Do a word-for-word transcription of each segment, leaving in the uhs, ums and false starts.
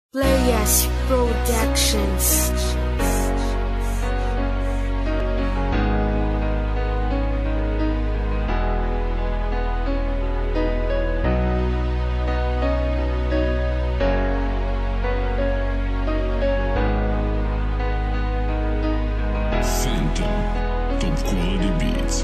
Playas Productions. Phantom, top quality beats.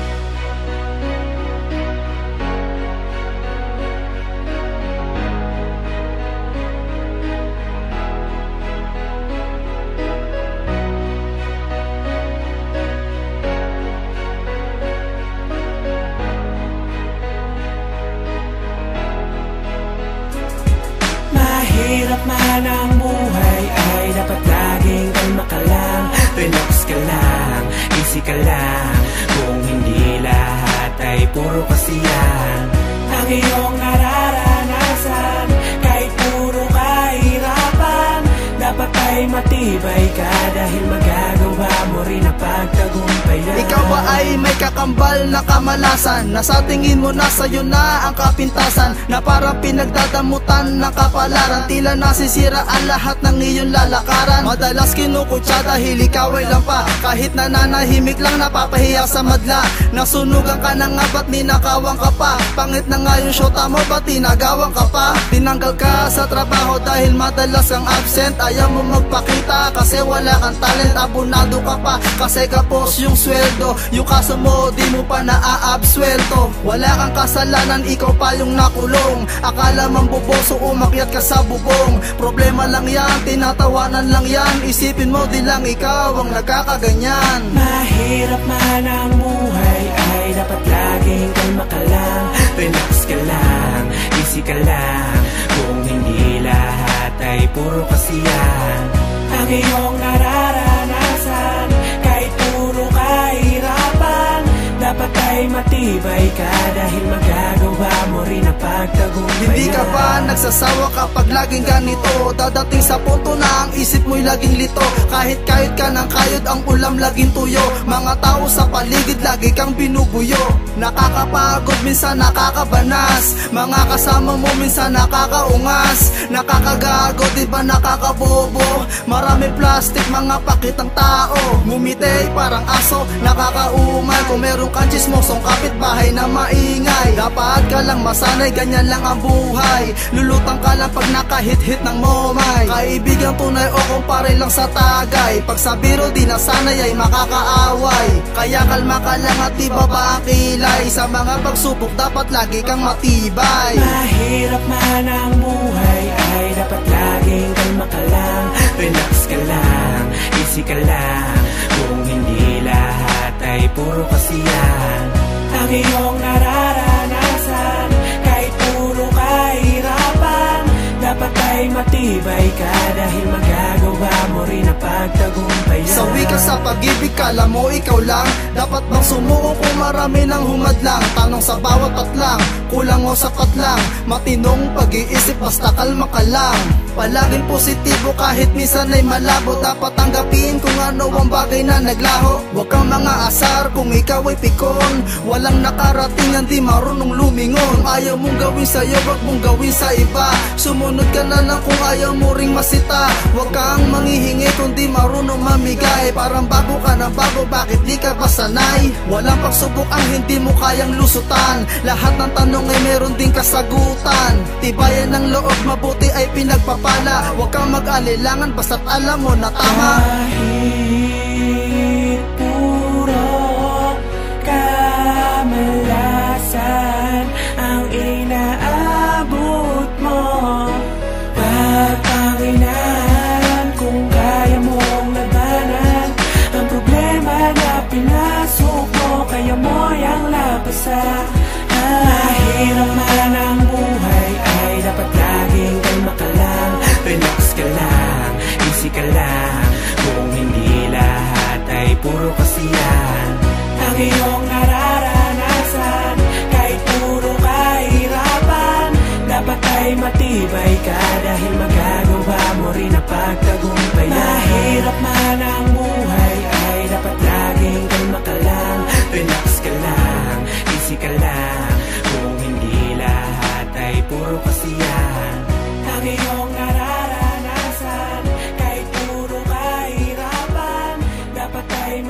Mahirap man ang buhay ay dapat laging kalma ka lang. Relax ka lang, easy ka lang. Kung hindi lahat ay puro kasiyahan. Ang iyong nararanasan, kahit puro kahirapan, dapat ay matibay ka dahil magagawa mo rin ang pagtagumpayan. Ikaw ba ay may kakambal na kamalasan na sa tingin mo na sa'yo na ang kapintasan, na parang pinagdadamutan ng kapalaran, tila nasisira ang lahat ng iyong lalakaran. Madalas kinukutsa dahil ikaw ay lampa, kahit nananahimik lang napapahiya sa madla. Nasunugan ka na nga ba't ninakawan ka pa? Pangit na nga yung syota mo ba't tinagawan ka pa? Tinanggal ka sa trabaho dahil madalas kang absent. Ayaw mo magpakita kasi wala kang talent. Abunado ka pa kasi kapos yung sweldo. Yung kaso mo di mo pa naaabswelto. Wala kang kasalanan, ikaw pa yung nakulong. Akala mang buboso umakyat ka sa bubong. Problema lang yan, tinatawanan lang yan. Isipin mo di lang ikaw ang nagkakaganyan. Mahirap man ang buhay ay dapat laging kalma ka lang. Relax ka lang, easy ka lang. Kung hindi lahat ay puro kasiyahan. Ang iyong nararanasan, kahit puro kahirapan, dapat ay matibay ka dahil magagawa mo rin ang pagtagumpayan. Hindi ka ba nagsasawa kapag laging ganito? Dadating sa punto na ang isip mo'y laging lito. Kahit kayod ka ng kayod, ang ulam laging tuyo. Mga tao sa paligid lagi kang binubuyo. Nakakapagod, minsan nakakabanas. Mga kasama mo minsan nakakaungas. Nakakagago, di ba nakakabobo? Marami plastic, mga pakitang tao. Ngumiti parang aso, nakakaumay. Kung meron kang chismosong kapitbahay na maingay, dapat ka lang masanay, ganyan lang ang buhay. Lulutang ka lang pag nakahit-hit ng momay. Kaibigang tunay o kumpare lang sa tagay. Pag sa biro di nasanay ay makakaaway. Kaya kalma ka lang at ibaba ang kilay. Sa mga pagsubok dapat lagi kang matibay. Mahirap man ang buhay ay dapat laging kalma ka lang. Relax ka lang, easy ka lang. Kung hindi lahat ay puro kasiyahan. Ang iyong nararanasan, kahit puro kahirapan, dapat ay matibay ka dahil magagawa mo rin ang pagtagumpayan. Sa wika sa pag-ibig, kala mo ikaw lang. Dapat bang sumuko kung marami ng humadlang? Tanong sa bawat patlang, kulang o sapat lang. Matinong pag-iisip, basta kalma ka lang. Palaging positibo kahit minsan ay malabo. Dapat tanggapin kung ano ang bagay na naglaho. Huwag kang mga asar kung ikaw ay pikon. Walang nakarating ang di marunong lumingon. Kung ayaw mong gawin sa'yo, huwag mong gawin sa iba. Sumunod ka na lang kung ayaw mo ring masita. Huwag kang manghihingi kung di marunong mamigay. Parang bago ka na bago, bakit di ka pa sanay? Walang pagsubok ang hindi mo kayang lusutan. Lahat ng tanong ay meron ding kasagutan. Tibayan ng loob, mabuti ay pinagpapala. Huwag kang mag-alilangan basta't alam mo na tama. Kahit puro kamalasan ang inaabot mo, wag kang inahan kung kaya mong labanan ang problema na pinasok mo, kaya mo yang labasan. Mahirap man ang buhay ay dapat laging kalma ka lang. Relax ka lang, easy ka lang. Kung hindi lahat ay puro kasiyahan. Ang iyong nararanasan, kahit puro kahirapan, dapat ay matibay ka dahil magagawa mo rin ang pagtagumpayan. Mahirap man ang buhay ay dapat laging kalma ka lang. Relax ka lang, easy ka lang. Kung hindi lahat ay puro kasiyahan. Ang iyong nararanasan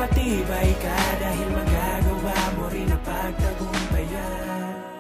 matibay ka dahil magagawa mo rin ang pagtagumpayan.